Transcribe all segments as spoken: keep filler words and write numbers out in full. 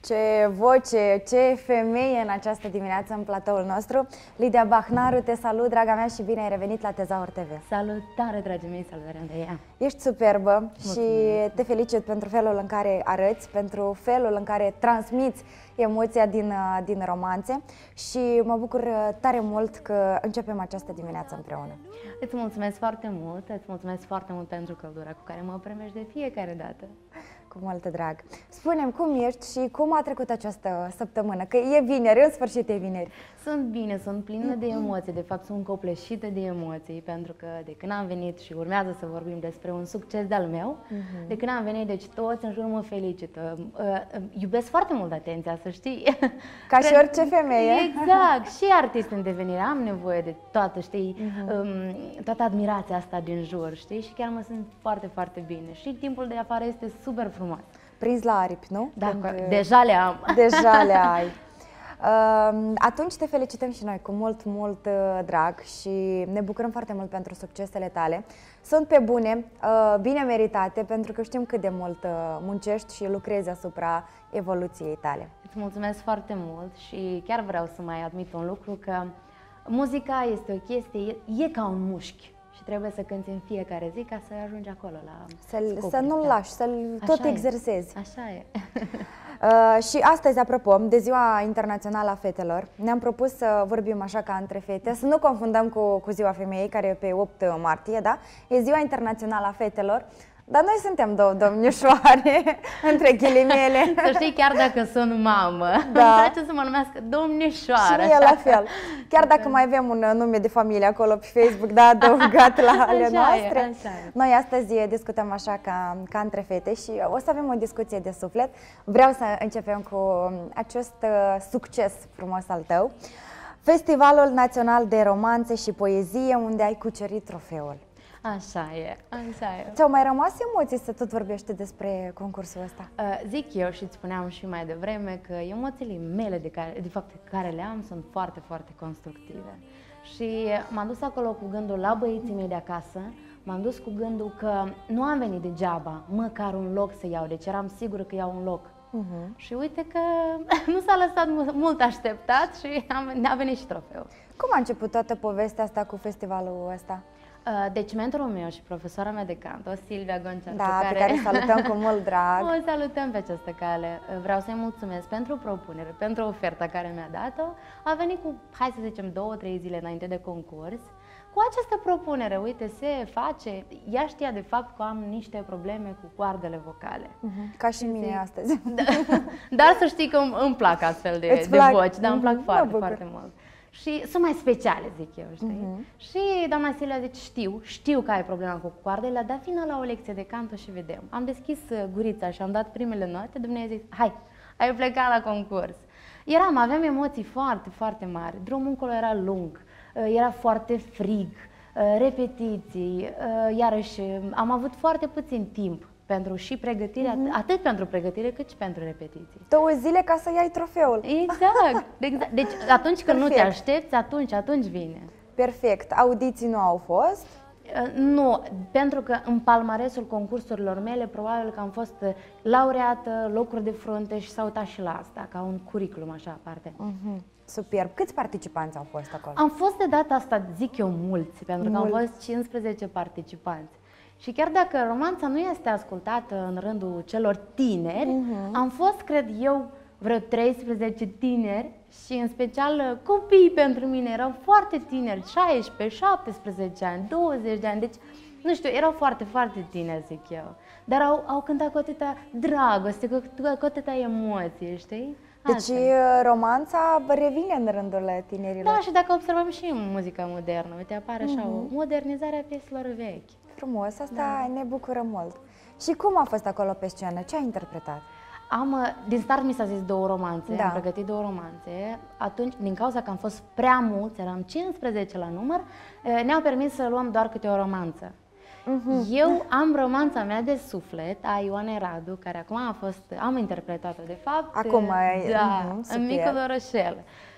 Ce voce, ce femeie în această dimineață în platoul nostru. Lidia Bahnaru, te salut, draga mea, și bine ai revenit la Tezaur T V. Salutare, dragii mei, salutare, Andreea. Ești superbă. Mulțumesc. Și te felicit pentru felul în care arăți, pentru felul în care transmiți emoția din, din romanțe și mă bucur tare mult că începem această dimineață împreună. Îți mulțumesc foarte mult, îți mulțumesc foarte mult pentru căldura cu care mă primești de fiecare dată. Cu mult drag. Spune-mi cum ești și cum a trecut această săptămână, că e vineri, în sfârșit e vineri. Sunt bine, sunt plină de emoții, de fapt sunt copleșită de emoții, pentru că de când am venit și urmează să vorbim despre un succes de-al meu, uh-huh. de când am venit, deci toți în jur mă felicită. Uh, iubesc foarte mult atenția, să știi. Ca și orice femeie. Exact, și artist în devenire, am nevoie de toată, știi, uh-huh. um, toată admirația asta din jur, știi, și chiar mă simt foarte, foarte bine. Și timpul de afară este super frumos. Prins la aripi, nu? Da, Când... deja le am. Deja le ai. Uh, atunci te felicităm și noi cu mult, mult uh, drag și ne bucurăm foarte mult pentru succesele tale. Sunt pe bune, uh, bine meritate, pentru că știm cât de mult uh, muncești și lucrezi asupra evoluției tale. Îți mulțumesc foarte mult și chiar vreau să mai admit un lucru, că muzica este o chestie, e, e ca un mușchi. Și trebuie să cânti în fiecare zi ca să ajungi acolo la scopuri, să nu-l lași, să-l tot exersezi. Așa e. Uh, și astăzi, apropo, de Ziua Internațională a Fetelor, ne-am propus să vorbim așa ca între fete, să nu confundăm cu, cu Ziua Femeii, care e pe opt martie, da? E Ziua Internațională a Fetelor. Dar noi suntem două domnișoare, între ghilimele. Să știi, chiar dacă sunt mamă, da. Îmi place să mă numească domnișoară. Și mie la fel. Chiar dacă mai avem un nume de familie acolo pe Facebook, da, adăugat la ale așa noastre. E, așa e. Noi astăzi discutăm așa ca, ca între fete și o să avem o discuție de suflet. Vreau să începem cu acest succes frumos al tău. Festivalul Național de Romanțe și Poezie, unde ai cucerit trofeul. Așa e, așa e. Ți-au mai rămas emoții să tot vorbești despre concursul ăsta? Uh, zic eu și îți spuneam și mai devreme că emoțiile mele, de, care, de fapt care le am, sunt foarte, foarte constructive. Și m-am dus acolo cu gândul la băieții mei de acasă, m-am dus cu gândul că nu am venit degeaba, măcar un loc să iau, deci eram sigură că iau un loc. Uh-huh. Și uite că nu s-a lăsat mult așteptat și a venit și trofeul. Cum a început toată povestea asta cu festivalul ăsta? Deci mentorul meu și profesoara mea de canto, Silvia Goncea, da, pe care, pe care salutăm cu mult drag. O salutăm pe această cale. Vreau să-i mulțumesc pentru propunere, pentru oferta care mi-a dat-o. A venit cu, hai să zicem, două, trei zile înainte de concurs cu această propunere. Uite, se face. Ea știa de fapt că am niște probleme cu coardele vocale. Uh-huh. Ca și mine astăzi. Da, dar să știi că îmi, îmi plac astfel de, de voci, dar îmi plac uh-huh. foarte, foarte mult. Și sunt mai speciale, zic eu, știi? Uh-huh. Și doamna Silvia zice, știu, știu că ai problema cu coardele, dar vină la o lecție de canto și vedem. Am deschis gurița și am dat primele note, Dumnezeu zice, hai, ai plecat la concurs. Eram, aveam emoții foarte, foarte mari, drumul încolo era lung, era foarte frig, repetiții, iarăși am avut foarte puțin timp pentru și pregătire, uh-huh. atât pentru pregătire cât și pentru repetiții. Două zile ca să iei trofeul. Exact, exact. Deci atunci când Perfect. nu te aștepți, atunci, atunci vine. Perfect. Audiții nu au fost? Uh, nu, pentru că în palmaresul concursurilor mele probabil că am fost laureată, locuri de frunte și s-a uitat și la asta, ca un curriculum așa aparte. Uh-huh. Superb. Câți participanți au fost acolo? Am fost de data asta, zic eu, mulți, pentru mulți. că am fost cincisprezece participanți. Și chiar dacă romanța nu este ascultată în rândul celor tineri, uh-huh. am fost, cred eu, vreo treisprezece tineri și în special copiii pentru mine erau foarte tineri, șaisprezece, șaptesprezece ani, douăzeci de ani, deci nu știu, erau foarte, foarte tineri, zic eu. Dar au, au cântat cu atâta dragoste, cu, cu atâta emoție, știi? Deci Asta. romanța revine în rândul tinerilor. Da, și dacă observăm și în muzica modernă, uite, apare așa uh-huh. o modernizare a pieselor vechi. Frumos, asta da. ne bucură mult. Și cum a fost acolo pe scenă? Ce ai interpretat? Am, din start mi s-a zis două romanțe, da. am pregătit două romanțe. Atunci, din cauza că am fost prea mulți, eram cincisprezece la număr, ne-au permis să luăm doar câte o romanță. Uh-huh. Eu am romanța mea de suflet a Ioanei Radu, care acum a fost, am interpretat-o de fapt. Acum ai, da, uh-huh, în Micul Orășel.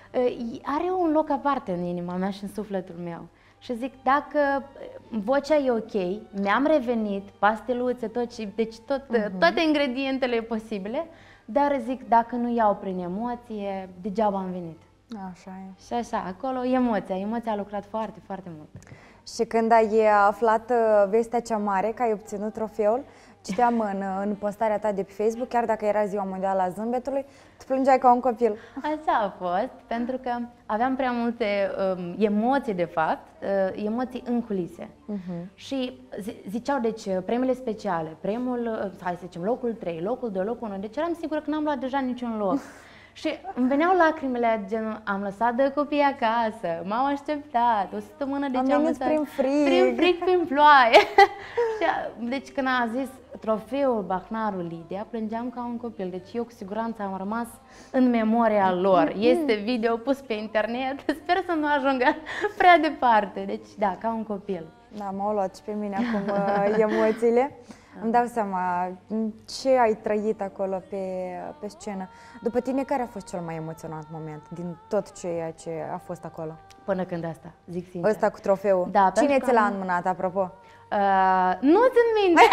Are un loc aparte în inima mea și în sufletul meu. Și zic, dacă vocea e ok, mi-am revenit, pasteluțe, tot, deci tot, uh-huh. toate ingredientele posibile, dar zic, dacă nu iau prin emoție, degeaba am venit. Așa e. Și așa, acolo emoția, emoția a lucrat foarte, foarte mult. Și când ai aflat vestea cea mare că ai obținut trofeul, citeam în, în postarea ta de pe Facebook, chiar dacă era Ziua Mondială a Zâmbetului, tu plângeai ca un copil. Așa a fost, pentru că aveam prea multe um, emoții, de fapt, uh, emoții în culise. Uh-huh. Și ziceau, deci, premiile speciale, premiul, hai să zicem, locul trei, locul doi, locul unu, deci eram sigură că n-am luat deja niciun loc. Și îmi veneau lacrimile, genul, am lăsat de copii acasă, m-au așteptat, o săptămână de ce am lăsat prin frig, prin, frig, prin ploaie. Și, deci când a zis trofeul Bahnarul Lidia, plângeam ca un copil, deci eu cu siguranță am rămas în memoria lor. Este video pus pe internet, sper să nu ajungă prea departe, deci da, ca un copil. Da, m-au luat și pe mine acum emoțiile. Îmi dau seama ce ai trăit acolo pe, pe scenă. După tine, care a fost cel mai emoționant moment din tot ceea ce a fost acolo? Până când asta, zic sincer. Ăsta cu trofeul. Da, cine ți l-a înmânat, apropo? Uh, nu țin minte.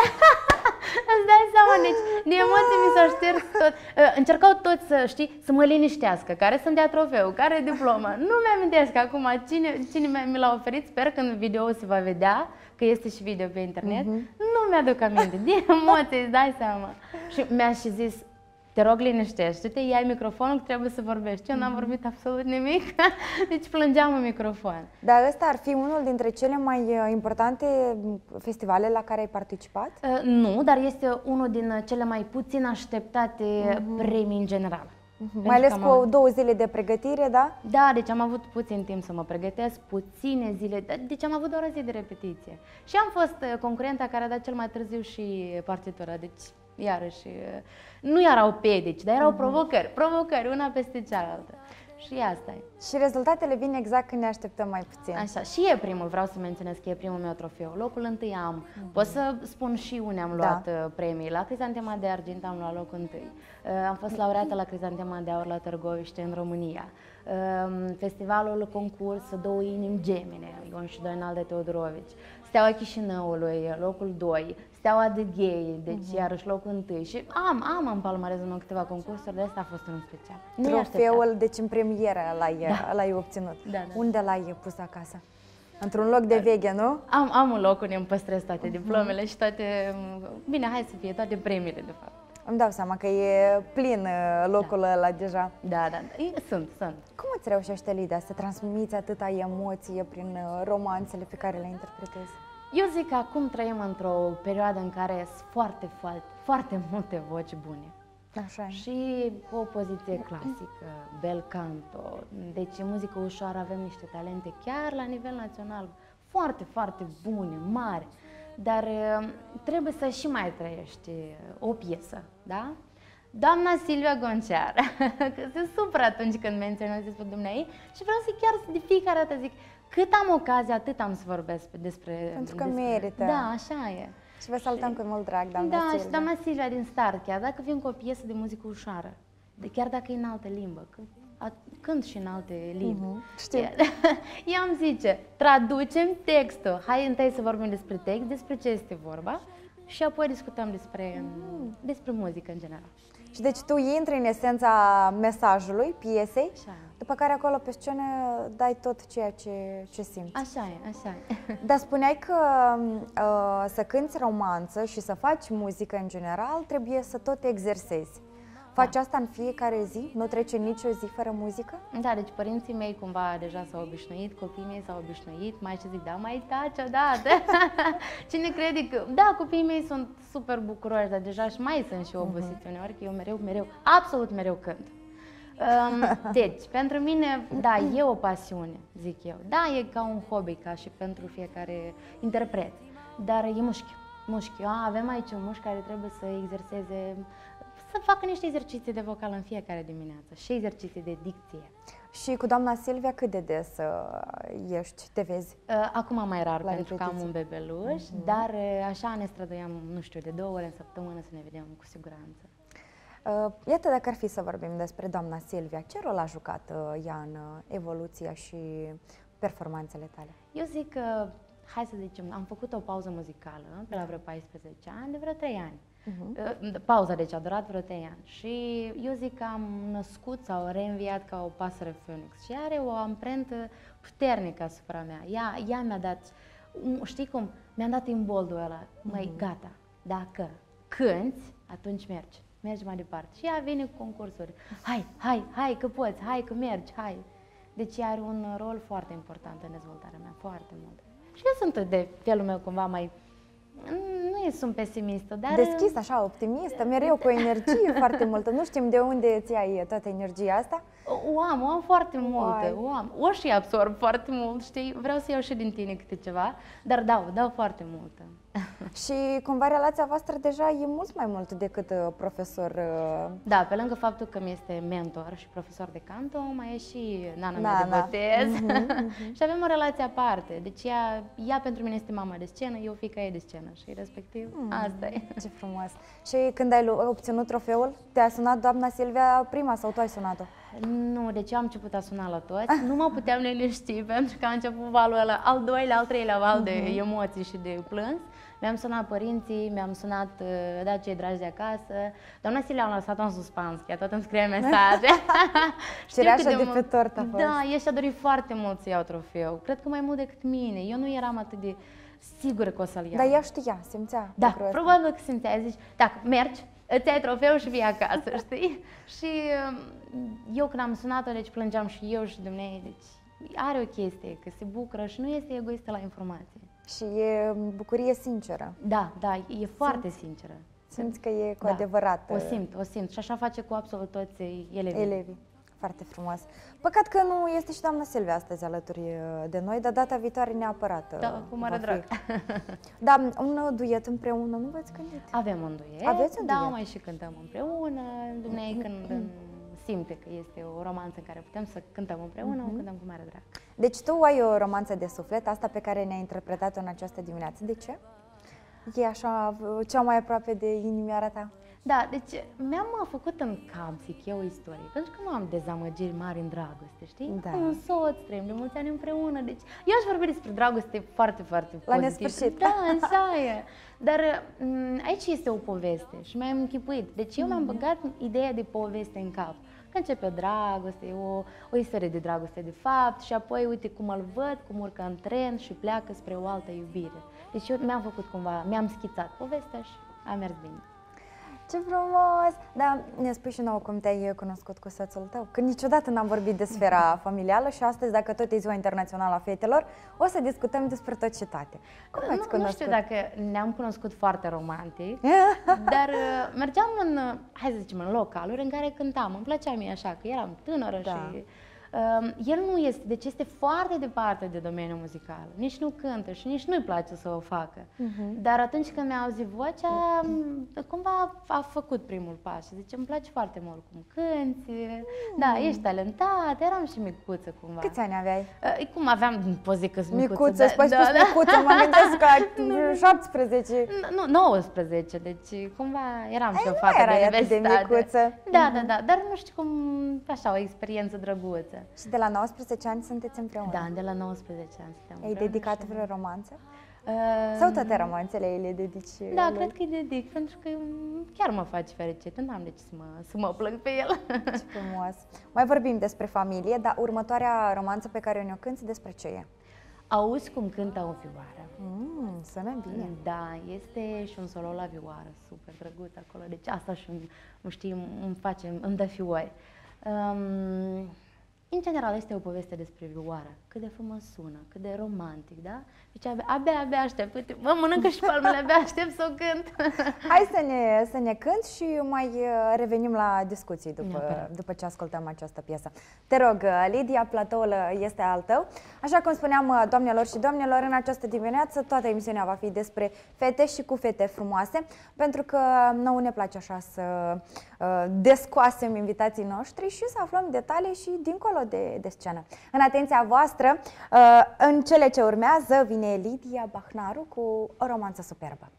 Îți dai seama, deci de emoții mi s-au șters tot. Uh, încercau toți să, știi, să mă liniștească, care să-mi dea trofeu, care e diploma. Nu mi-amintesc acum cine, cine mi l-a oferit, sper că în video se va vedea, că este și video pe internet. Uh-huh. Nu mi-aduc aminte, de emoții, îți dai seama. Și mi-a și zis, te rog, liniștește-te, iai microfonul că trebuie să vorbești. Eu n-am vorbit absolut nimic, deci plângeam în microfon. Dar ăsta ar fi unul dintre cele mai importante festivale la care ai participat? Uh, nu, dar este unul din cele mai puțin așteptate uh-huh. premii în general. Uh-huh. Mai ales cu avut... două zile de pregătire, da? Da, deci am avut puțin timp să mă pregătesc, puține zile, deci am avut doar o zi de repetiție. Și am fost concurenta care a dat cel mai târziu și partitura, deci iarăși nu erau pedici, dar erau uh-huh. provocări, provocări, una peste cealaltă. Și asta e. Și rezultatele vin exact când ne așteptăm mai puțin. Așa, și e primul, vreau să menționez că e primul meu trofeu. Locul întâi am, mm-hmm. pot să spun și unde am luat da. premii. La Crizantema de Argint am luat locul întâi. Am fost laureată la Crizantema de Aur la Târgoviște, în România. Festivalul concurs Două Inimi Gemene, Ion și Doinal de Teodorovici. Steaua Chișinăului, locul doi. Steaua de Gay, deci uh-huh. iarăși locul întâi. Și am, am în palmarezul meu câteva concursuri, de asta a fost unul special. Trofeul, deci în premieră l-ai, da. l-ai obținut. Da, da. Unde l-ai pus acasă? Într-un loc de veche, nu? Am, am un loc unde îmi păstrez toate diplomele uh-huh. și toate, bine, hai să fie, toate premiile, de fapt. Îmi dau seama că e plin locul da. ăla deja. Da, da, da. Sunt, sunt. Cum îți reușește, Lidia, să transmiți atâta emoție prin romanțele pe care le interpretezi? Eu zic că acum trăim într-o perioadă în care sunt foarte, foarte, foarte multe voci bune. Așa e. Și o poziție clasică, bel canto, deci în muzică ușoară avem niște talente chiar la nivel național foarte, foarte bune, mari, dar trebuie să și mai trăiești o piesă, da? Doamna Silvia Goncear, că se supără atunci când menționez despre dumneai și vreau să chiar de fiecare dată zic, cât am ocazia, atât am să vorbesc despre... Pentru că despre... merită. Da, așa e. Și vă salutăm și... cu mult drag, doamna da, Silvia. Da, și doamna Silvia din start, chiar dacă vin cu o piesă de muzică ușoară, de chiar dacă e în altă limbă, cânt și în alte limbi. Uh-huh. Știu. Ea îmi zice, traducem textul, hai întâi să vorbim despre text, despre ce este vorba și apoi discutăm despre, uh-huh. despre muzică în general. Și deci tu intri în esența mesajului, piesei, așa. După care acolo pe scenă dai tot ceea ce, ce simți. Așa e, așa e. Dar spuneai că uh, să cânți romanță și să faci muzică în general, trebuie să tot exersezi. Faci da. Asta în fiecare zi? Nu trece nicio zi fără muzică? Da, deci părinții mei cumva deja s-au obișnuit, copiii mei s-au obișnuit, mai ce zic, da, mai taci odată. Cine crede că, da, copiii mei sunt super bucuroși, dar deja și mai sunt și obosiți uh-huh. uneori, că eu mereu, mereu, absolut mereu cânt. Um, deci, pentru mine, da, e o pasiune, zic eu. Da, e ca un hobby, ca și pentru fiecare interpret, dar e mușchi, mușchi. A, avem aici un mușchi care trebuie să exerseze, să facă niște exerciții de vocal în fiecare dimineață și exerciții de dicție. Și cu doamna Silvia cât de des uh, ești, te vezi? Uh, acum mai rar, la pentru repetiții. că am un bebeluș, uh-huh. dar uh, așa ne străduiam, nu știu, de două ore în săptămână să ne vedem cu siguranță. Uh, iată, dacă ar fi să vorbim despre doamna Silvia, ce rol a jucat uh, ea în uh, evoluția și performanțele tale? Eu zic că, hai să zicem, am făcut o pauză muzicală pe la vreo paisprezece ani, de vreo trei ani. Uh-huh. Pauza, deci, a durat vreo trei ani. Și eu zic că am născut sau reînviat ca o pasăre Phoenix și are o amprentă puternică asupra mea. Ea, ea mi-a dat, știi cum, mi-a dat imboldul ăla, măi, uh-huh. gata, dacă cânti, atunci mergi, mergi mai departe. Și ea vine cu concursuri, hai, hai, hai că poți, hai că mergi, hai. Deci ea are un rol foarte important în dezvoltarea mea, foarte mult. Și eu sunt de felul meu cumva mai, nu sunt pesimistă, dar... Deschis, așa, optimistă, mereu cu energie foarte multă. Nu știm de unde îți iei toată energia asta? O am, o am foarte multe, o am. O și absorb foarte mult, știi? Vreau să iau și din tine câte ceva, dar dau, dau foarte multă. Și cumva relația voastră deja e mult mai mult decât uh, profesor. Uh... Da, pe lângă faptul că mi este mentor și profesor de canto, mai e și nana mea Na, de na. botez. Mm-hmm, mm-hmm. Și avem o relație aparte. Deci ea, ea pentru mine este mama de scenă, eu fiica ei de scenă și respectiv mm, asta e. Ce frumos. Și când ai obținut trofeul, te-a sunat doamna Silvia prima sau tu ai sunat-o? Nu, deci eu am început a suna la toți, nu mă puteam liniști pentru că a început valul ăla, al doilea, al treilea val de emoții și de plâns. Mi-am sunat părinții, mi-am sunat uh, da, cei dragi de acasă. Doamna Silvia am lăsat-o în suspans, că ea tot îmi scrie mesaje. Cireașa de, de pe tort a fost. Da, ea și-a dorit foarte mult să iau trofeu. Cred că mai mult decât mine. Eu nu eram atât de sigură că o să-l iau. Dar ea știa, simțea. Da, probabil că simțea. Zici, dacă mergi, îți iei trofeu și vii acasă, știi? Și eu când am sunat-o, deci plângeam și eu și dumneavoastră. Deci are o chestie, că se bucură și nu este egoistă la informație. Și e bucurie sinceră. Da, da, e foarte Simți? sinceră. Simți că e cu da, adevărat. O simt, o simt. Și așa face cu absolut toți elevii. elevii. Foarte frumos. Păcat că nu este și doamna Silvia astăzi alături de noi, dar data viitoare neapărat. Da, cu mare drag. Da, un duet împreună, nu v-ați gândit? Avem un duet. Aveți un da, duet? mai și cântăm împreună. Dumnezeu când simte că este o romanță în care putem să cântăm împreună, mm-hmm. o cântăm cu mare drag. Deci tu ai o romanță de suflet, asta pe care ne-ai interpretat-o în această dimineață. De ce? E așa, cea mai aproape de inimioara ta? Da, deci mi-am făcut în cap, zic eu, o istorie, pentru că nu am dezamăgiri mari în dragoste, știi? Da. Am un soț, trăim de mulți ani împreună, deci eu aș vorbi despre dragoste foarte, foarte la pozitiv. nesfârșit. Da, așa e. Dar m- aici este o poveste și mi-am închipuit. Deci eu mi-am băgat ideea de poveste în cap. Că începe o dragoste, o, o istorie de dragoste de fapt și apoi uite cum îl văd, cum urcă în tren și pleacă spre o altă iubire. Deci eu mi-am făcut cumva, mi-am schițat povestea și a mers bine. Ce frumos! Da, ne spui și nouă cum te-ai cunoscut cu soțul tău, că niciodată n-am vorbit de sfera familială și astăzi, dacă tot e Ziua Internațională a Fetelor, o să discutăm despre tot și toate. Cum ați cunoscut? Nu știu dacă ne-am cunoscut foarte romantic, dar mergeam în, hai să zicem, în localuri în care cântam. Îmi plăcea mie așa, că eram tânără da. și... Uh, el nu este, deci este foarte departe de domeniul muzical, nici nu cântă și nici nu-i place să o facă. Uh-huh. Dar atunci când mi-a auzit vocea, uh-huh. cumva a făcut primul pas și zice, îmi place foarte mult cum cânti, uh-huh. da, ești talentat, eram și micuță cumva. Câți ani aveai? Uh, cum aveam, pot zic că sunt micuță. Micuță, da, spui da, spus da. micuță, mă gândesc că șaptesprezece. Nu, nouăsprezece, deci cumva eram și o fată de universitate. De micuță. Da, da, da, dar nu știu cum, așa, o experiență drăguță. Și de la nouăsprezece ani sunteți împreună? Da, de la nouăsprezece ani suntem împreună. Ai dedicat vreo romanță? Uh, Sau toate romanțele ei le dedici? Da, lui? cred că îi dedic, pentru că chiar mă face fericită, n-am de ce să mă, să mă plâng pe el. Ce frumos! Mai vorbim despre familie, dar următoarea romanță pe care ne-o cânti, despre ce e? Auzi cum cântă o vioară. Mm, sună bine. Da, este și un solo la vioară, super drăguț acolo, deci asta și îmi, știi, îmi face, îmi dă fiori. Um, În general, este o poveste despre vioară, cât de frumos sună, cât de romantic, da? Deci abia, abia, abia aștept, uite, mă mănâncă și palmele, abia aștept să o cânt. Hai să ne, să ne cânti și mai revenim la discuții după, după ce ascultăm această piesă. Te rog, Lidia, platoul este al tău. Așa cum spuneam, doamnelor și domnilor, în această dimineață toată emisiunea va fi despre fete și cu fete frumoase, pentru că nouă ne place așa să uh, descoasem invitații noștri și să aflăm detalii și dincolo de, de scenă. În atenția voastră, uh, în cele ce urmează, vine Lidia Bahnaru cu o romanță superbă.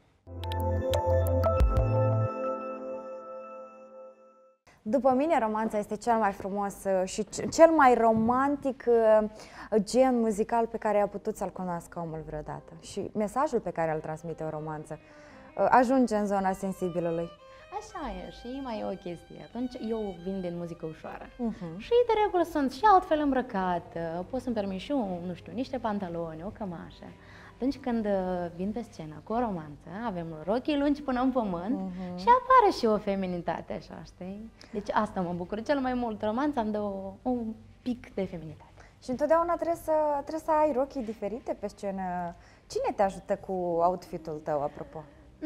După mine, romanța este cel mai frumos și cel mai romantic gen muzical pe care a putut să-l cunoască omul vreodată. Și mesajul pe care îl transmite o romanță ajunge în zona sensibilului. Așa e, și mai e o chestie. Atunci eu vin din muzică ușoară. Uh-huh. Și de regulă sunt și altfel îmbrăcată, pot să-mi permit și un, nu știu, niște pantaloni, o cămașă. Atunci când vin pe scenă cu o romanță, avem rochii lungi până în pământ uh-huh. și apare și o feminitate, așa, știi? Deci asta mă bucur cel mai mult, romanța îmi dă o, un pic de feminitate. Și întotdeauna trebuie să, trebuie să ai rochii diferite pe scenă. Cine te ajută cu outfit-ul tău, apropo?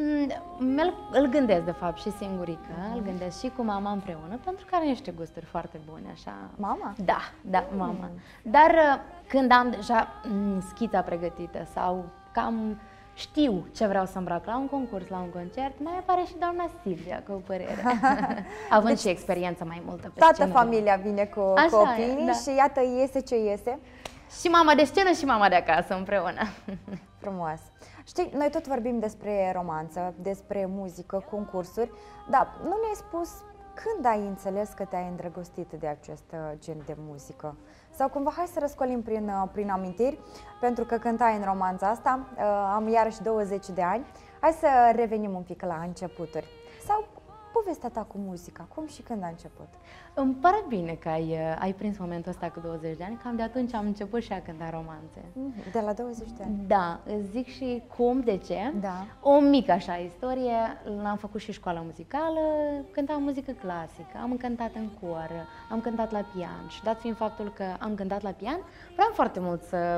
Mm, îl gândesc, de fapt, și singurică, uh-huh. îl gândesc și cu mama împreună, pentru că are niște gusturi foarte bune, așa. Mama? Da, da, mama. Mm. Dar când am deja mm, schița pregătită sau cam știu ce vreau să îmbrac la un concurs, la un concert, mai apare și doamna Silvia cu o părere. Având deci, și experiență mai multă pe toată scenă. Toată familia vine cu, cu opinii, da. Și iată, iese ce iese. Și mama de scenă și mama de acasă împreună. Frumos. Știi, noi tot vorbim despre romanță, despre muzică, concursuri, dar nu ne-ai spus când ai înțeles că te-ai îndrăgostit de acest gen de muzică? Sau cumva, hai să răscolim prin, prin amintiri, pentru că cântai în romanța asta, am iarăși douăzeci de ani, hai să revenim un pic la începuturi. Sau povestea ta cu muzica, cum și când a început? Îmi pare bine că ai, ai prins momentul ăsta cu douăzeci de ani, cam de atunci am început și a cânta romanțe. De la douăzeci de ani? Da, îți zic și cum, de ce. Da. O mică așa istorie, am făcut și școala muzicală, cântam muzică clasică, am cântat în cor, am cântat la pian și dat fiind faptul că am cântat la pian, vreau foarte mult să,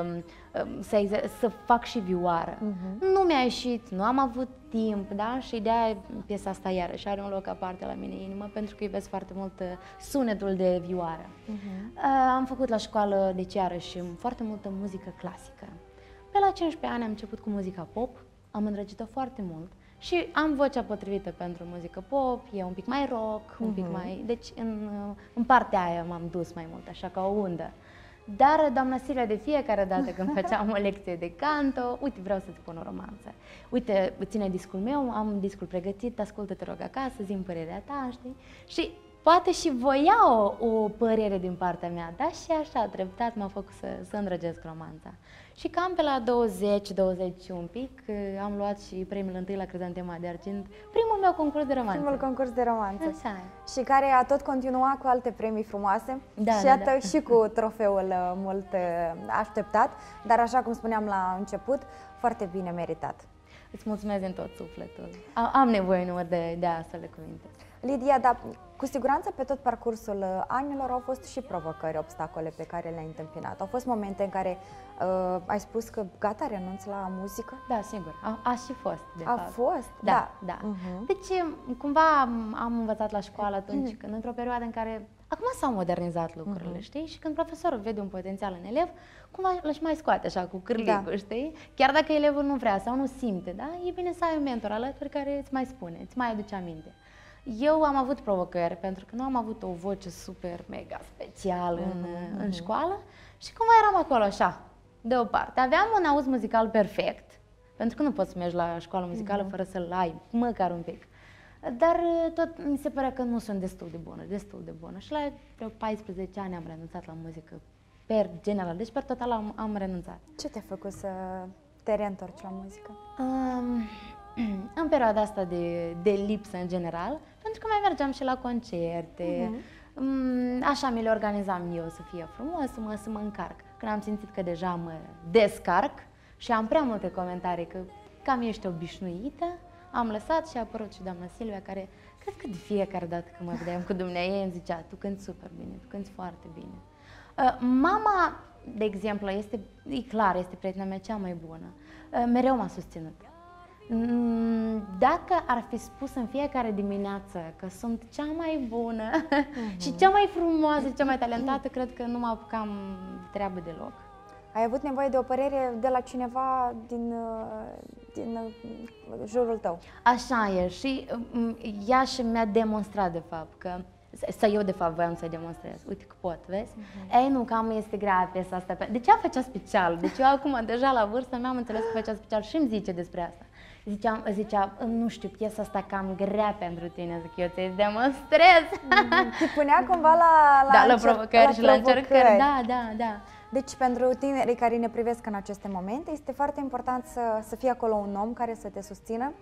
să, să fac și vioară. Uh-huh. Nu mi-a ieșit, nu am avut timp, da? Și de-aia piesa asta iarăși are un loc aparte la mine în inimă, pentru că iubesc foarte mult sunetul de vioară. Uh-huh. Am făcut la școală, deci iarăși, foarte multă muzică clasică. Pe la cincisprezece ani am început cu muzica pop, am îndrăgit-o foarte mult și am vocea potrivită pentru muzică pop, e un pic mai rock, uh-huh. un pic mai... Deci în, în partea aia m-am dus mai mult, așa ca o undă. Dar doamna Silvia, de fiecare dată când făceam o lecție de canto, uite, vreau să-ți pun o romanță. Uite, ține discul meu, am discul pregătit, ascultă, te rog, acasă, zi-mi părerea ta, știi? Și poate și voia o, o părere din partea mea, dar și așa, treptat m-a făcut să, să îndrăgesc romanța. Și cam pe la douăzeci, douăzeci un pic, am luat și premiul întâi la Crizantema de Argint, primul meu concurs de romanță. Primul concurs de romanță. Așa. Și care a tot continuat cu alte premii frumoase. Da, și da, iată da. și cu trofeul mult așteptat, dar așa cum spuneam la început, foarte bine meritat. Îți mulțumesc din tot sufletul. Am nevoie numai de, de astfel de cuvinte. Lidia, dar cu siguranță pe tot parcursul anilor au fost și provocări, obstacole pe care le-ai întâmpinat. Au fost momente în care uh, ai spus că gata, renunți la muzică? Da, sigur. A, a și fost, de a fapt. fost? Da, da. da. Uh-huh. Deci, cumva am învățat la școală atunci, uh-huh. când într-o perioadă în care... Acum s-au modernizat lucrurile, uh-huh. știi? Și când profesorul vede un potențial în elev, cumva își mai scoate așa cu cârligul, da. Știi? Chiar dacă elevul nu vrea sau nu simte, da? E bine să ai un mentor alături care îți mai spune, îți mai aduce aminte. Eu am avut provocări pentru că nu am avut o voce super mega specială în, mm-hmm. în școală și cumva eram acolo așa, deoparte. Aveam un auz muzical perfect, pentru că nu poți să mergi la școală muzicală mm-hmm. fără să-l ai măcar un pic. Dar tot mi se părea că nu sunt destul de bună, destul de bună. Și la vreo paisprezece ani am renunțat la muzică, per general, deci per total am, am renunțat. Ce te-a făcut să te reîntorci la muzică? Um, în perioada asta de, de lipsă în general, pentru că mai mergeam și la concerte, uh-huh. așa mi le organizam eu să fie frumos, să mă, să mă încarc. Când am simțit că deja mă descarc și am prea multe comentarii că cam ești obișnuită, am lăsat și a apărut și doamna Silvia, care cred că de fiecare dată când mă vedeam cu dumneavoastră, îmi zicea, tu cânti super bine, tu cânti foarte bine. Uh, mama, de exemplu, este, e clar, este prietena mea cea mai bună, uh, mereu m-a susținut. Dacă ar fi spus în fiecare dimineață că sunt cea mai bună uh-huh. și cea mai frumoasă, cea mai talentată, cred că nu mă apucam treabă deloc. Ai avut nevoie de o părere de la cineva din, din jurul tău. Așa e și ea și mi-a demonstrat de fapt că Sau eu, de fapt, voiam să-i demonstrez. Uite că pot, vezi? Uh-huh. Ei, nu, cam este grea piesa asta. De ce a făcea special? Deci eu acum, deja la vârstă mea, am înțeles că făcea special și îmi zice despre asta. Zicea, zicea, nu știu, piesa asta cam grea pentru tine, zic eu, ți-i demonstrez. Mm-hmm. Te punea cumva la, la, da, la provocări la și la încercări. Da, da, da. Deci, pentru tinerii care ne privesc în aceste momente, este foarte important să, să fie acolo un om care să te susțină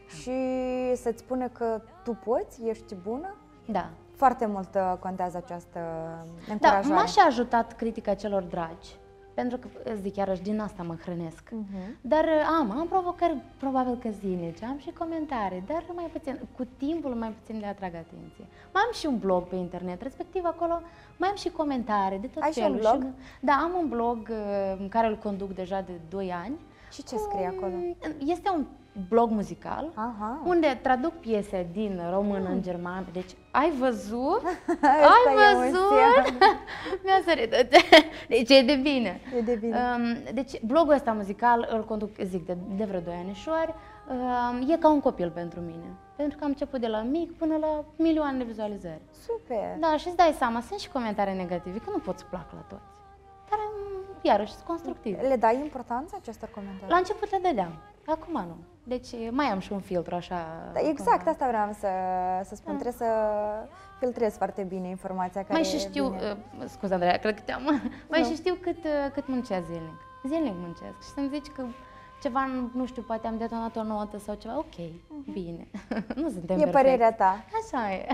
și să-ți spune că tu poți, ești bună. Da. Foarte mult contează această încurajare. Da, m-a și ajutat critica celor dragi, pentru că, zic iarăși, din asta mă hrănesc. Uh-huh. Dar am, am provocări probabil că zilnice, am și comentarii, dar mai puțin, cu timpul mai puțin le atrag atenție. Mai am și un blog pe internet, respectiv acolo mai am și comentarii de tot Ai felul. Și un blog? Și, da, am un blog în care îl conduc deja de doi ani. Și ce scrie acolo? Este un blog muzical, Aha. unde traduc piese din română în germană. Deci, ai văzut? ai văzut? Mi-a sărit. Deci e de bine. E de bine. Deci, blogul ăsta muzical îl conduc, zic, de, de vreo doi anișori. E ca un copil pentru mine. Pentru că am început de la mic până la milioane de vizualizări. Super! Da, și îți dai seama, sunt și comentarii negative, că nu pot să plac la toți. Dar, iarăși, sunt constructive. Le dai importanță acestor comentarii? La început le dădeam, acum nu. Deci mai am și un filtru așa. Da, exact, asta vreau să, să spun. Da. Trebuie să filtrezi foarte bine informația care mai și știu, vine. Uh, scuze Andreea, cred că te-am. Mai și știu cât, uh, cât muncesc zilnic. Zilnic muncesc. Și să-mi zici că ceva, nu știu, poate am detonat o notă sau ceva, ok, uh-huh. bine. Nu suntem E perfecti. părerea ta. Așa e.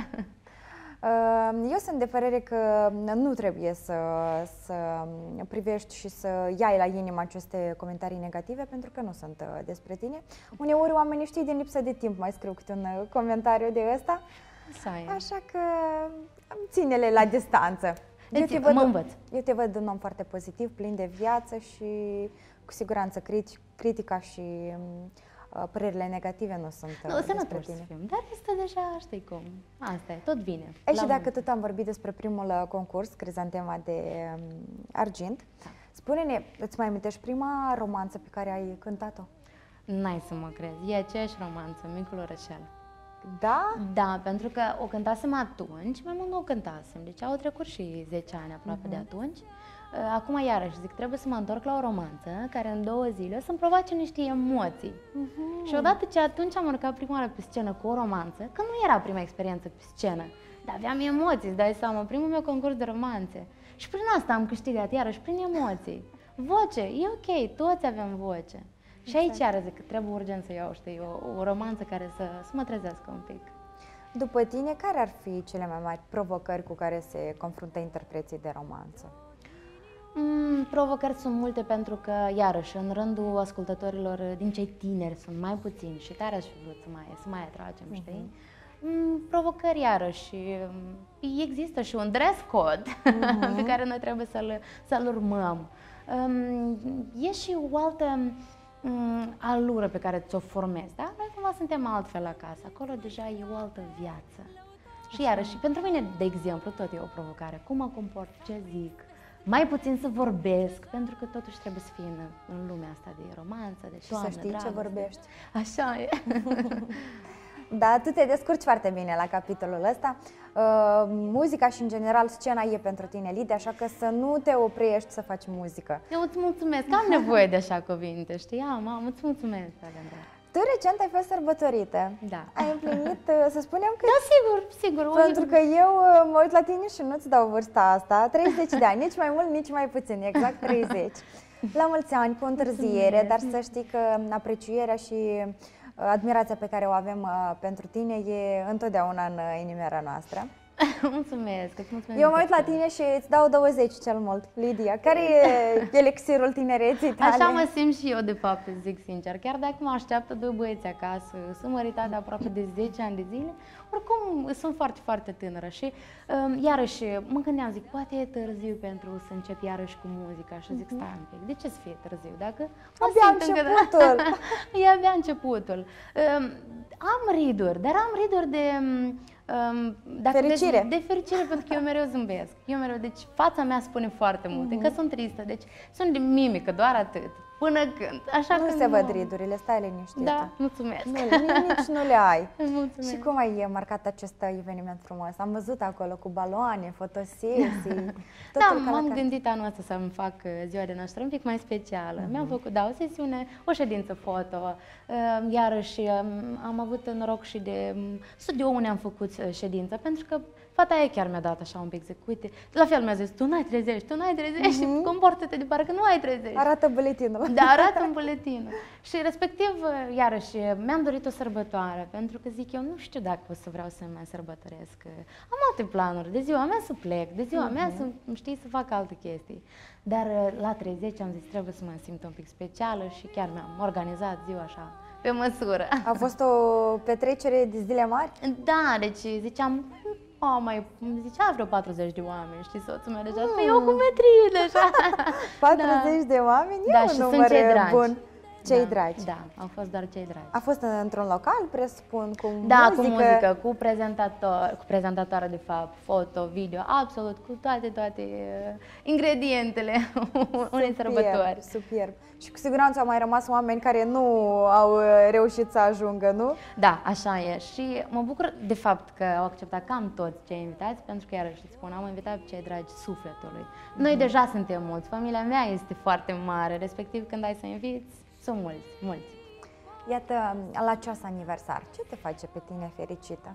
Eu sunt de părere că nu trebuie să, să privești și să iai la inimă aceste comentarii negative, pentru că nu sunt despre tine. Uneori oamenii, știi, din lipsă de timp mai scriu câte un comentariu de ăsta. Așa e. Așa că ține-le la distanță. Deci, eu, te văd, mă învăț. eu te văd un om foarte pozitiv, plin de viață și cu siguranță criti, critica și părerile negative nu sunt nu, despre să nu tine. să fim, dar este deja, știi cum, asta e, tot vine. Ei, și dacă tot am vorbit despre primul concurs, Crizantema de um, Argint, da. Spune-ne, îți mai amintești prima romanță pe care ai cântat-o? N-ai să mă crezi, e aceeași romanță, Micul Orășel. Da? Da, pentru că o cântasem atunci, mai mult nu o cântasem, deci au trecut și zece ani aproape uh-huh. de atunci. Acum, iarăși, zic, trebuie să mă întorc la o romanță care în două zile o să-mi provoace niște emoții. Uh-huh. Și odată ce atunci am urcat prima oară pe scenă cu o romanță, că nu era prima experiență pe scenă, dar aveam emoții, îți dai seama, primul meu concurs de romanțe. Și prin asta am câștigat, iarăși, prin emoții. Voce, e ok, toți avem voce. Exact. Și aici, iară, zic, că trebuie urgent să iau, știi, o, o romanță care să, să mă trezească un pic. După tine, care ar fi cele mai mari provocări cu care se confruntă interpreții de romanță? Mm, provocări sunt multe pentru că, iarăși, în rândul ascultătorilor din cei tineri sunt mai puțini și tare aș fi vrut să mai, să mai atragem, uh-huh. știi? Mm, provocări, iarăși, există și un dress code uh-huh. pe care noi trebuie să-l, să-l urmăm. Um, e și o altă um, alură pe care ți-o formezi, da? Noi cumva suntem altfel acasă, acolo deja e o altă viață. Și iarăși, pentru mine, de exemplu, tot e o provocare. Cum mă comport, ce zic? Mai puțin să vorbesc, pentru că totuși trebuie să fii în, în lumea asta de romanță, de toamnă, și să știi dragoste. ce vorbești. Așa e. Da, tu te descurci foarte bine la capitolul ăsta. Uh, muzica și, în general, scena e pentru tine, Lidia, așa că să nu te oprești să faci muzică. Eu îți mulțumesc, am nevoie de așa cuvinte, știi? Am, am, îți mulțumesc, Alexandra. Tu recent ai fost sărbătorită. Da. Ai împlinit, să spunem că... Da, sigur, sigur. Pentru că eu mă uit la tine și nu-ți dau vârsta asta, treizeci de ani, nici mai mult, nici mai puțin, exact treizeci. La mulți ani, cu întârziere, dar să știi că aprecierea și admirația pe care o avem pentru tine e întotdeauna în inimioara noastră. Mulțumesc, îți mulțumesc. Eu mă uit la tine și îți dau douăzeci cel mult, Lidia. Care e elixirul tinereții tale? Așa mă simt și eu, de fapt, zic sincer. Chiar dacă mă așteaptă doi băieți acasă, sunt măritată aproape de zece ani de zile, oricum sunt foarte, foarte tânără și um, iarăși mă gândeam, zic, poate e târziu pentru să încep iarăși cu muzica și zic, stai un pic, de ce să fie târziu? Dacă abia începutul. E abia începutul. Um, am riduri, dar am riduri de... Um, dacă fericire. De, de fericire, pentru că eu mereu zâmbesc. Eu mereu, deci fața mea spune foarte multe, uh-huh. că sunt tristă, deci sunt de mimică, doar atât. Până când, așa nu că se nu... văd ridurile, stai liniștită. Da, mulțumesc. Nu, nici nu le ai. Mulțumesc. Și cum ai marcat acest eveniment frumos? Am văzut acolo cu baloane, fotosesii. Da, m-am gândit anul ăsta să-mi fac ziua de naștere un pic mai specială. Uh-huh. Mi-am făcut, da, o sesiune, o ședință foto. Iarăși am avut noroc și de studio unde am făcut ședință, pentru că Fata aia chiar mi-a dat așa un pic, zic, uite, la fel mi-a zis, tu n-ai treizeci, tu n-ai treizeci, mm-hmm. comportă-te de parcă nu ai treizeci. Arată buletinul. Da, arată în buletinul. Și respectiv, iarăși, mi-am dorit o sărbătoare, pentru că zic eu, nu știu dacă o să vreau să mai sărbătoresc. Am alte planuri, de ziua mea să plec, de ziua mm-hmm. mea să, știi, să fac alte chestii. Dar la treizeci am zis, trebuie să mă simt un pic specială și chiar mi-am organizat ziua așa, pe măsură. A fost o petrecere de zile mari? Da, deci ziceam, o, mai zicea vreo patruzeci de oameni, știi, soțul meu deja, mm. eu cu metrile, așa. patruzeci da. de oameni? E da, un și număr sunt cei dragi. Bun. Cei da, dragi. Da, au fost doar cei dragi. A fost într-un local, presupun, cu da, muzică? Da, cu muzică, cu prezentator, cu prezentatoare de fapt, foto, video, absolut, cu toate, toate uh, ingredientele unei sărbători. Superb. Și cu siguranță au mai rămas oameni care nu au reușit să ajungă, nu? Da, așa e. Și mă bucur de fapt că au acceptat cam toți cei invitați, pentru că, iarăși, îți spun, am invitat pe cei dragi sufletului. Noi mm-hmm. deja suntem mulți, familia mea este foarte mare, respectiv când ai să inviți, sunt mulți, mulți. Iată, la ceas aniversar, ce te face pe tine fericită?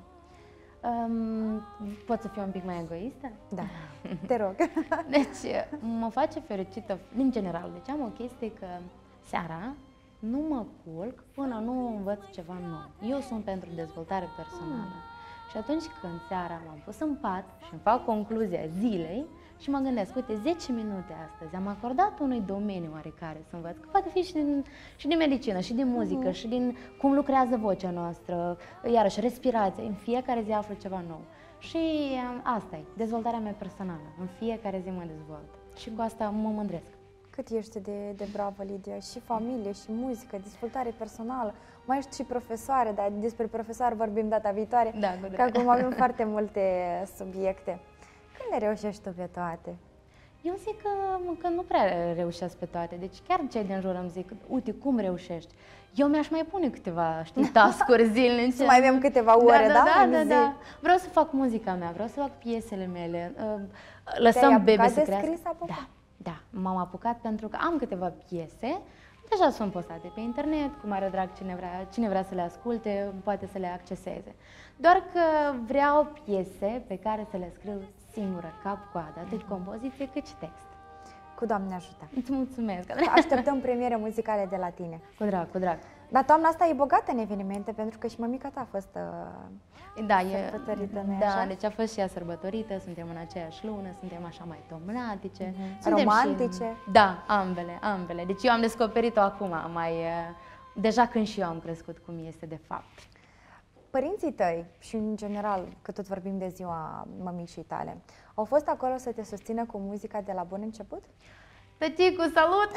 Um, pot să fiu un pic mai egoistă? Da, te rog. Deci, mă face fericită, din general, deci am o chestie că seara nu mă culc până nu învăț ceva nou. Eu sunt pentru dezvoltare personală. Mm. Și atunci când seara m-am pus în pat și îmi fac concluzia zilei, și mă gândesc, uite, zece minute astăzi am acordat unui domeniu oarecare să învăț, că poate fi și din, și din medicină, și din muzică, uh-huh. și din cum lucrează vocea noastră, iarăși respirația, în fiecare zi aflu ceva nou. Și asta e, dezvoltarea mea personală, în fiecare zi mă dezvolt și cu asta mă mândresc. Cât ești de, de bravă, Lidia, și familie, și muzică, dezvoltare personală, mai ești și profesoare, dar despre profesor vorbim data viitoare, da, că acum avem foarte multe subiecte. Când le reușești tu pe toate? Eu zic că, că nu prea reușesc pe toate, deci chiar cei din jur îmi zic, uite, cum reușești? Eu mi-aș mai pune câteva, știi, task-uri zilnice. Să mai avem câteva ore, da? Da, da, da, da. Vreau să fac muzica mea, vreau să fac piesele mele, lăsăm bebe să crească. Da, da, m-am apucat pentru că am câteva piese, deja sunt postate pe internet, cu mare drag cine vrea, cine vrea să le asculte, poate să le acceseze. Doar că vreau piese pe care să le scriu singură, cap-coadă, atât compoziție cât și text. Cu Doamne ajută! Îți mulțumesc! Așteptăm premiere muzicale de la tine. Cu drag, cu drag. Dar toamna asta e bogată în evenimente, pentru că și mămica ta a fost uh, da, sărbătorită, e, Da, deci a fost și ea sărbătorită, suntem în aceeași lună, suntem așa mai tomnatice. Mm-hmm. Romantice? Și, da, ambele, ambele. Deci eu am descoperit-o acum, mai, deja când și eu am crescut cum este de fapt. Părinții tăi și în general, că tot vorbim de ziua mămicii tale, au fost acolo să te susțină cu muzica de la bun început? Tăticu, salut!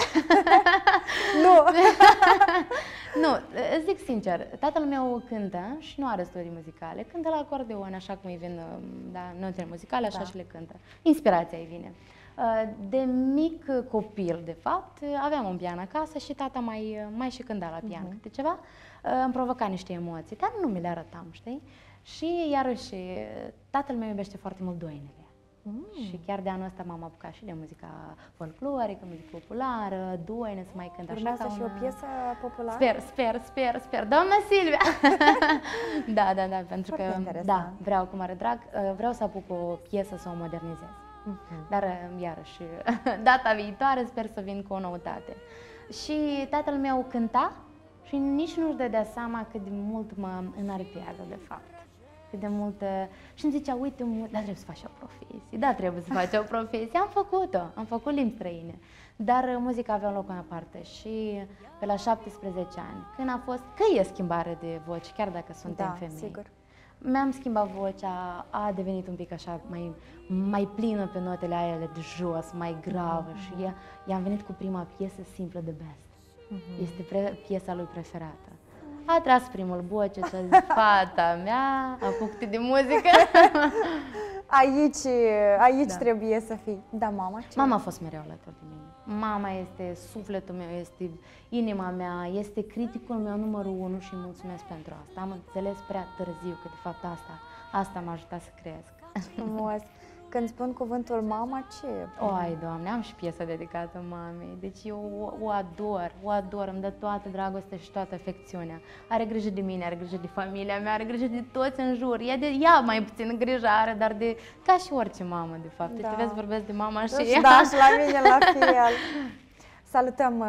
Nu! Nu, zic sincer, tatăl meu cântă și nu are studii muzicale, cântă la acordeon, așa cum îi vin, da, notele muzicale, așa da. Și le cântă. Inspirația îi vine. De mic copil, de fapt, aveam un pian acasă și tata mai, mai și cânta la pian uh-huh. câte ceva. Îmi provoca niște emoții, dar nu mi le arătam, știi? Și iarăși, tatăl meu iubește foarte mult doinele. Mm. Și chiar de anul ăsta m-am apucat și de muzica folclorică, muzică populară, doine, să mai cânt așa Urmează ca și una... o piesă populară? Sper, sper, sper, sper. Doamna Silvia! Da, da, da, pentru foarte că interesant. Da, vreau cu mare drag, vreau să apuc o piesă să o modernizez. Mm-hmm. Dar, iarăși, data viitoare sper să vin cu o noutate. Și tatăl meu cânta și nici nu-și dădea seama cât de mult mă înaripează, de fapt. Cât de mult... Și îmi zicea, uite, da, trebuie să faci o profesie, da, trebuie să faci o profesie. Am făcut-o, am făcut limbi străine. Dar muzica avea un loc în aparte și pe la șaptesprezece ani, când a fost... Că e schimbare de voce, chiar dacă suntem da, femei. Sigur. Mi-am schimbat vocea, a devenit un pic așa mai, mai plină pe notele aia de jos, mai gravă mm-hmm. și i-am venit cu prima piesă simplă de Best. Mm-hmm. Este pre- piesa lui preferată. A tras primul boce și a zis, fata mea, apuc-te de muzică. Aici, aici da. Trebuie să fii. Da, mama ce? Mama a fost mereu alături de mine. Mama este sufletul meu, este inima mea, este criticul meu numărul unu și îi mulțumesc pentru asta. Am înțeles prea târziu că de fapt asta, asta m-a ajutat să cresc. Frumos. Când spun cuvântul mama, ce? Oi, Doamne, am și piesă dedicată mamei. Deci eu o, o ador, o ador, îmi dă toată dragostea și toată afecțiunea. Are grijă de mine, are grijă de familia mea, are grijă de toți în jur. Ea, de, ea mai puțin grijă are, dar de ca și orice mamă, de fapt. Deci, da. vezi, vorbesc de mama și ea. Da, și la mine la fel. Salutăm,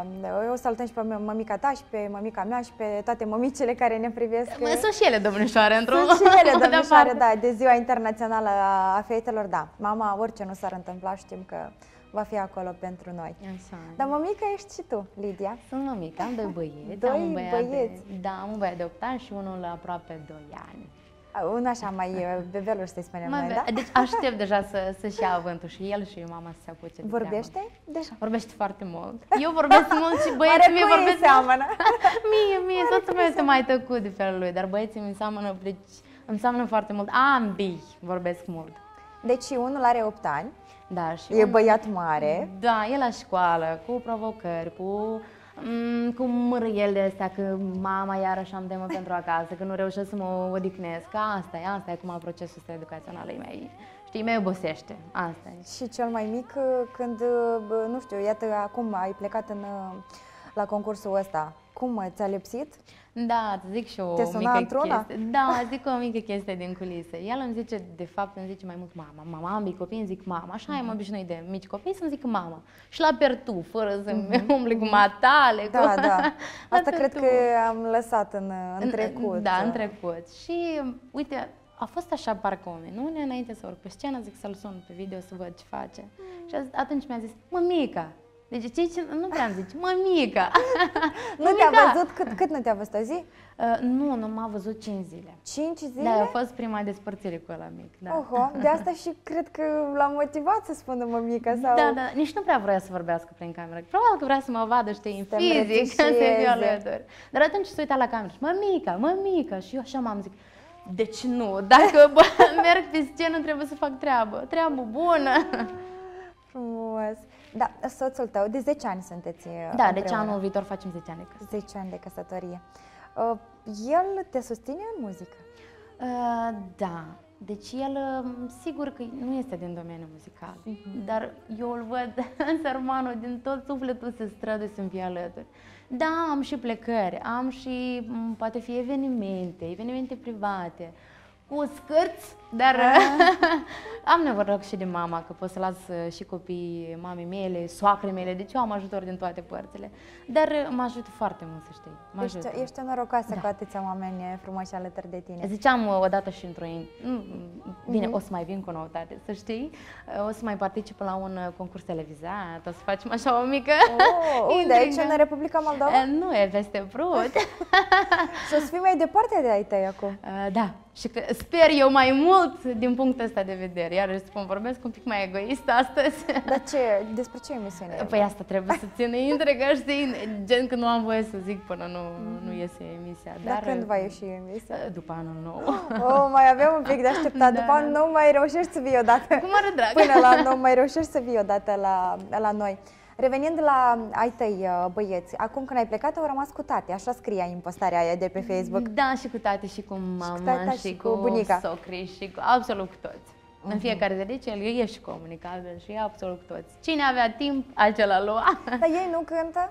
eu salutăm și pe mămica ta și pe mămica mea și pe toate mămicile care ne privesc. Mă, sunt și ele domnișoare într-un... Sunt și ele domnișoare, da, de Ziua Internațională a Fetelor, da. Mama, orice nu s-ar întâmpla, știm că va fi acolo pentru noi. Așa. Dar mămica ești și tu, Lidia. Sunt mămica, am doi băieți. Doi am un băiat băieți? De, da, am un băiat de opt ani și unul la aproape doi ani. Un așa mai bebeluș, să-i spunem noi, da? Deci aștept deja să, să-și ia avântul și el și mama să se apuce de Vorbește? treabă. Deja. Vorbește foarte mult. Eu vorbesc mult și băieții mei vorbesc seamănă. Mie, mie, soțul meu este mai tăcut de felul lui, dar băieții mi seamănă, deci îmi seamănă foarte mult. Ambii vorbesc mult. Deci unul are opt ani. Da, și e un... băiat mare. Da, e la școală, cu provocări, cu... Mm, cu mârâiele astea, că mama iarăși am temă pentru acasă, că nu reușesc să mă odihnesc, că asta e, asta e cum al procesul ăsta educațional, e mai, știi, mai obosește, asta e. Și cel mai mic, când, nu știu, iată, acum ai plecat în, la concursul ăsta, cum ți-a lipsit? Da, îți zic și o Te mică într-una? chestie. Da, zic o mică chestie din culise. El îmi zice, de fapt, îmi zice mai mult mama. Mama, ambii copii îmi zic mama. Așa mm-hmm. am obișnuit de mici copii să-mi zic mama. Și la pertu, fără să-mi mm-hmm. umbli cu matale. Da, cu... da. Asta cred că am lăsat în, în trecut. Da, în trecut. Și, uite, a fost așa parcă o minune, înainte să urc pe scenă, zic să-l sun pe video să văd ce face. Mm. Și atunci mi-a zis, mămica. Deci ce, nu prea am zice, mămica. Nu te-a văzut? Cât, cât nu te-a văzut o zi? Uh, nu, nu m-a văzut cinci zile. cinci zile? Da, a fost prima despărțire cu ăla mic. Da. Oho, de asta și cred că l-a motivat să spună mămica sau... Da, da, nici nu prea vrea să vorbească prin cameră. Probabil că vrea să mă vadă, știi, în fizic, să fiu alături. Dar atunci se uita la cameră și mămica, mămica. Și eu așa m-am zic, deci nu, dacă bă, merg pe scenă trebuie să fac treabă, treabă bună. Frumos. Da, soțul tău, de zece ani sunteți Da, deci anul viitor facem zece ani de căsătorie. zece ani de căsătorie. Uh, el te susține în muzică? Uh, da, deci el sigur că nu este din domeniul muzical, uh-huh. dar eu îl văd sărmanul din tot sufletul se străduie să-mi fie alături. Da, am și plecări, am și, poate fi evenimente, evenimente private, cu scârți, dar am noroc și de mama, că pot să las și copiii mamei mele, soacrei mele, deci eu am ajutor din toate părțile. Dar mă ajută foarte mult, să știi. Mă ești, ajută. ești norocoasă da. cu atâția oameni frumoși alături de tine. Ziceam odată și într-o... Bine, mm-hmm. o să mai vin cu o noutate, să știi. O să mai particip la un concurs televizat, o să facem așa o mică... Oh, unde? Aici, în Republica Moldova? Nu, e peste Prut. Și o să fii mai departe de ai tăi acum. Da. Și că sper eu mai mult din punctul ăsta de vedere. Iar spun, vorbesc un pic mai egoist astăzi. Dar ce? Despre ce emisiune? Păi asta trebuie să țină intrigă, știi? Gen că nu am voie să zic până nu, mm-hmm. nu iese emisia. Dar, Dar când va ieși emisia? După anul nou. Oh, mai avem un pic de așteptat. Da, după anul nou mai reușești să vii odată. Cu mare drag. Până la anul nou mai reușești să vii odată la, la noi. Revenind la ai tăi băieți, acum când ai plecat au rămas cu tate, așa scria în postarea aia de pe Facebook. Da, și cu tate, și cu mama, și, și cu, cu bunica. Socri, și cu absolut cu toți. Uh-huh. În fiecare zi, deci el e și comunicabil și e absolut cu toți. Cine avea timp, acela lua. Dar ei nu cântă?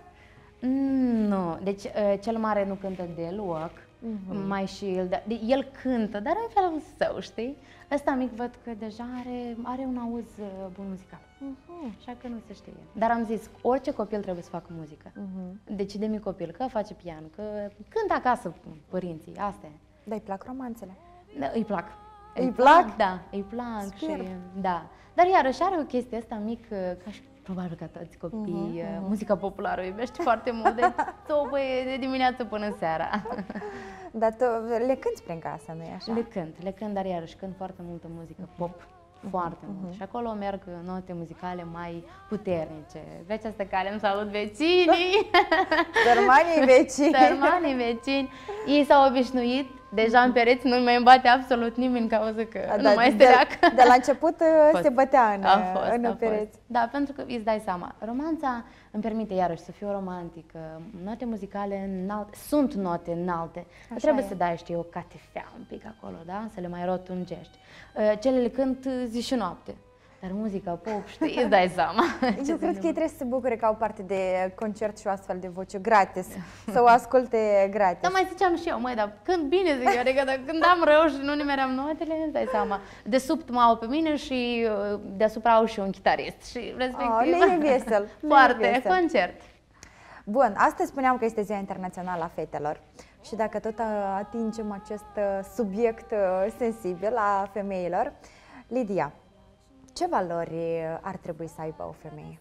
Nu, deci cel mare nu cântă deloc. Uh-huh. Mai și el, de, el cântă, dar în felul său, știi? Ăsta mic văd că deja are, are un auz bun muzical, uh-huh. așa că nu se știe. Dar am zis, orice copil trebuie să facă muzică. Uh-huh. Deci de mic copil, că face pian, că cântă acasă părinții, astea. Dar îi plac romanțele? Da, îi plac. Îi plac? Da, îi plac. Sper. Și, da. Dar iarăși are o chestie asta mică, ca și probabil ca toți copiii, uh-huh, uh-huh. muzica populară o iubește foarte mult, deci topăie de dimineață până seara. Dar tu le cânti prin casă, nu-i așa? Le cânt, le cânt, dar iarăși cânt foarte multă muzică pop, uh-huh. foarte uh-huh. mult. Și acolo merg note muzicale mai puternice. Pe această cale îmi salut vecinii! Sărmanii vecini! Sărmanii vecini! Ei s-au obișnuit Deja în pereți nu mai îmbate absolut nimeni ca cauza că A, nu da, mai este de, leacă. de la început fost. se bătea în, a fost, în a pereți. Fost. Da, pentru că îți dai seama, romanța îmi permite iarăși să fiu romantică, note muzicale înalte, sunt note înalte, trebuie e. să dai, știi, o catifea un pic acolo, da? Să le mai rotungești. Cele le cânt zi și noapte. Dar muzica pop, știi, îți dai seama. Eu cred că ei trebuie să se bucure că au parte de concert și o astfel de voce gratis, să o asculte gratis. Da, mai ziceam și eu, măi, dar când bine zic eu, adică dar când am rău și nu nimeream notele, îți dai seama. De sub mă au pe mine și deasupra au și un chitarist și respectiv. Oh, le e vesel. Foarte, concert. Bun, astăzi spuneam că este Ziua Internațională a Fetelor și dacă tot atingem acest subiect sensibil a femeilor, Lidia, ce valori ar trebui să aibă o femeie?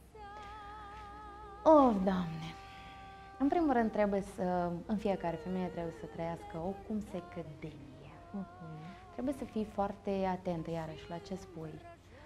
Oh, Doamne! În primul rând trebuie să, în fiecare femeie trebuie să trăiască o cum se cădenie. Uh-huh. Trebuie să fii foarte atentă iarăși la ce spui.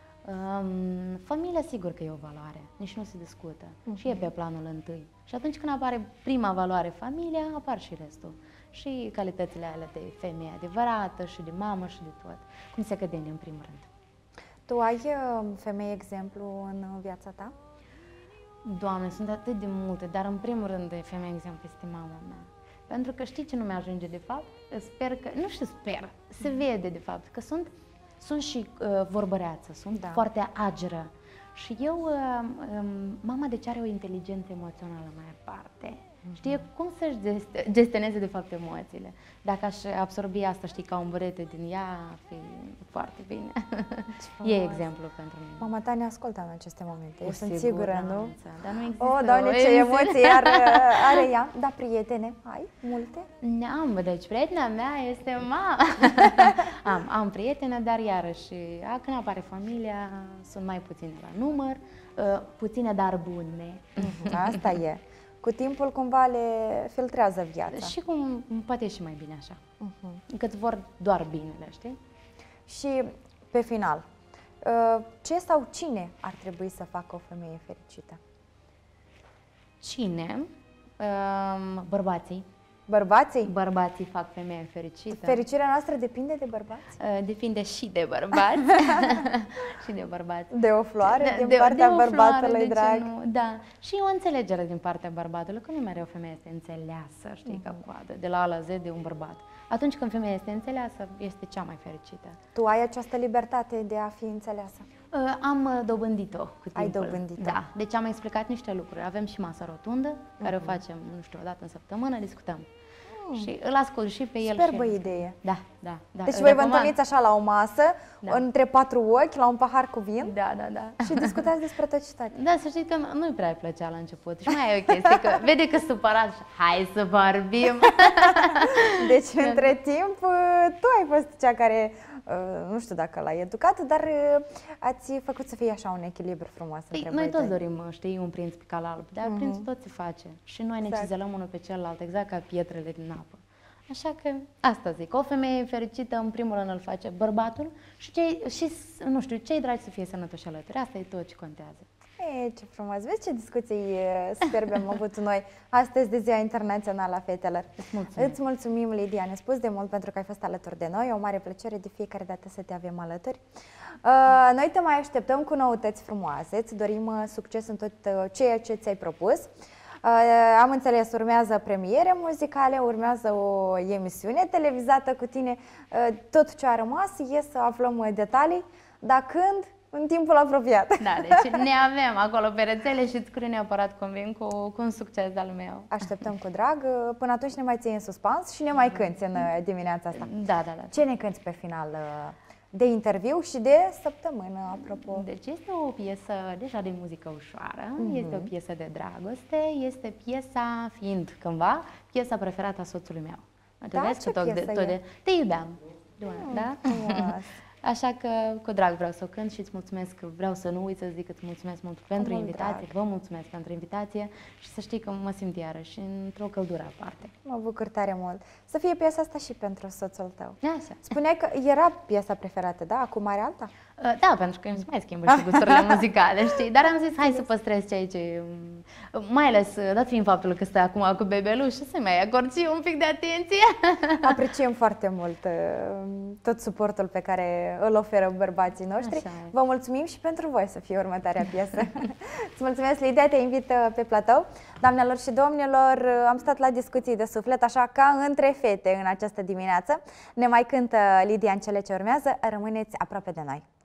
Um, familia sigur că e o valoare, nici nu se discută. Uh-huh. Și e pe planul întâi. Și atunci când apare prima valoare familia, apar și restul. Și calitățile alea de femeie adevărată și de mamă și de tot. Cum se cădenie în primul rând. Tu ai femei exemplu în viața ta? Doamne, sunt atât de multe, dar în primul rând de femeie exemplu este mama mea. Pentru că știi ce nu mi-ajunge de fapt? Sper că, nu știu, sper, se vede de fapt că sunt, sunt și uh, vorbăreață, sunt da. foarte ageră. Și eu, uh, um, mama de ce are o inteligență emoțională mai aparte. Știe cum să-și gestioneze de fapt emoțiile. Dacă aș absorbi asta, știi, ca un burete din ea, ar fi foarte bine. E exemplu pentru mine. Mama ta ne ascultă în aceste momente, eu sunt sigură, nu? Dar nu există. Oh, Doamne, ce emoții are, are ea. Da, prietene, ai multe? Am, deci prietena mea este mama. am, am prietene, dar iarăși, când apare familia, sunt mai puține la număr, puține, dar bune. Asta e. Cu timpul cumva le filtrează viața. Și cum poate și mai bine așa. Uh-huh. Că-ți vor doar binele, știi? Și pe final, ce sau cine ar trebui să facă o femeie fericită? Cine? Bărbații. Bărbații? Bărbații fac femeie fericită. Fericirea noastră depinde de bărbați? Depinde și de bărbați. și de bărbați. De o floare de, din de, partea de bărbatului drag. Nu? Da. Și o înțelegere din partea bărbatului, că nu mereu femeia este înțeleasă, știi, uh-huh. ca coadă, de la A la Z de un bărbat. Atunci când femeia este înțeleasă, este cea mai fericită. Tu ai această libertate de a fi înțeleasă? Uh, am dobândit-o cu timpul. Ai dobândit-o? Da. Deci am explicat niște lucruri. Avem și masa rotundă, uh-huh. care o facem, nu știu, o dată în săptămână, discutăm. Și îl ascult și pe el. Superbă și idee. Da, da, da. Deci voi vă întâlniți așa la o masă, da. între patru ochi, la un pahar cu vin. Da, da, da. Și discutați despre tot și toate. Da, să știți că nu-i prea plăcea la început. Și mai e o chestie, că vede că supărat și hai să vorbim. Deci, între timp, tu ai fost cea care, nu știu dacă l-ai educat, dar ați făcut să fie așa un echilibru frumos păi, între noi voi toți doi. dorim, știi, un prinț pe cal alb, dar uh-huh. prințul tot se face. Și noi exact. ne cizelăm unul pe celălalt, exact ca pietrele din apă. Așa că asta zic, o femeie fericită în primul rând îl face bărbatul și, cei, și nu știu, cei dragi să fie sănătoși alături. Asta e tot ce contează. E, ce frumos! Vezi ce discuții superbe am avut noi astăzi de Ziua Internațională a Fetelor. Îți mulțumim. Îți mulțumim, Lidia, ne spus de mult pentru că ai fost alături de noi. O mare plăcere de fiecare dată să te avem alături. Uh, noi te mai așteptăm cu noutăți frumoase. Îți dorim uh, succes în tot uh, ceea ce ți-ai propus. Uh, am înțeles, urmează premiere muzicale, urmează o emisiune televizată cu tine. Uh, tot ce a rămas e să aflăm uh, detalii, dar când? În timpul apropiat. Da, deci ne avem acolo pe rețele și îți scrie neapărat, convin, cu, cu un succes al meu. Așteptăm cu drag. Până atunci ne mai ții în suspans și ne mai cânti în uh, dimineața asta. Da, da, da. Ce ne cânti pe final uh, de interviu și de săptămână, apropo? Deci este o piesă deja de muzică ușoară, mm-hmm. este o piesă de dragoste, este piesa, fiind cândva, piesa preferată a soțului meu. Da, vezi ce tot piesă de, tot de, Te iubeam. Mm, da? Așa că cu drag vreau să o cânt și îți mulțumesc, vreau să nu uit să zic că îți mulțumesc mult pentru mult invitație, drag. vă mulțumesc pentru invitație și să știi că mă simt iarăși într-o căldură aparte. Mă bucur tare mult. să fie piesa asta și pentru soțul tău. Așa. Spuneai că era piesa preferată, da? Acum are alta? Da, pentru că îmi mai schimbă și gusturile muzicale, știi? Dar am zis, hai să păstrez ceea ce... Mai ales, dat fiind faptul că stai acum cu bebeluș, să mai acord și un pic de atenție. Apreciem foarte mult tot suportul pe care îl oferă bărbații noștri. Vă mulțumim și pentru voi să fie următoarea piesă. Îți mulțumesc, Lidia, te invit pe platou. Doamnelor și domnilor, am stat la discuții de suflet, așa ca între fete în această dimineață. Ne mai cântă Lidia în cele ce urmează. Rămâneți aproape de noi.